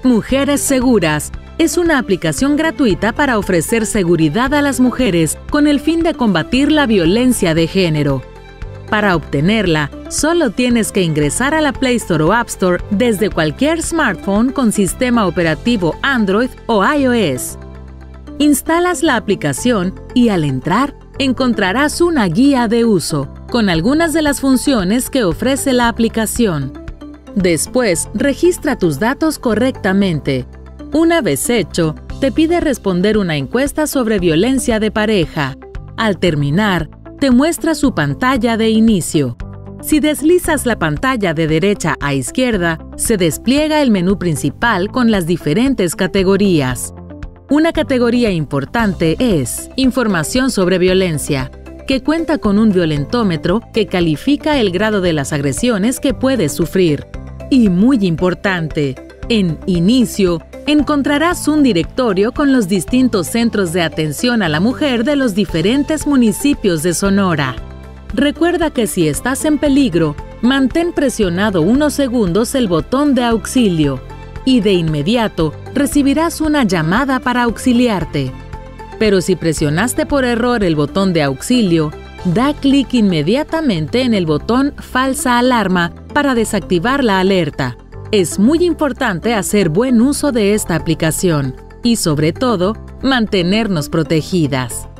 Mujeres Seguras es una aplicación gratuita para ofrecer seguridad a las mujeres con el fin de combatir la violencia de género. Para obtenerla, solo tienes que ingresar a la Play Store o App Store desde cualquier smartphone con sistema operativo Android o iOS. Instalas la aplicación y al entrar encontrarás una guía de uso con algunas de las funciones que ofrece la aplicación. Después, registra tus datos correctamente. Una vez hecho, te pide responder una encuesta sobre violencia de pareja. Al terminar, te muestra su pantalla de inicio. Si deslizas la pantalla de derecha a izquierda, se despliega el menú principal con las diferentes categorías. Una categoría importante es Información sobre violencia, que cuenta con un violentómetro que califica el grado de las agresiones que puedes sufrir. Y muy importante, en Inicio, encontrarás un directorio con los distintos centros de atención a la mujer de los diferentes municipios de Sonora. Recuerda que si estás en peligro, mantén presionado unos segundos el botón de auxilio y de inmediato recibirás una llamada para auxiliarte. Pero si presionaste por error el botón de auxilio, da clic inmediatamente en el botón Falsa alarma para desactivar la alerta. Es muy importante hacer buen uso de esta aplicación y, sobre todo, mantenernos protegidas.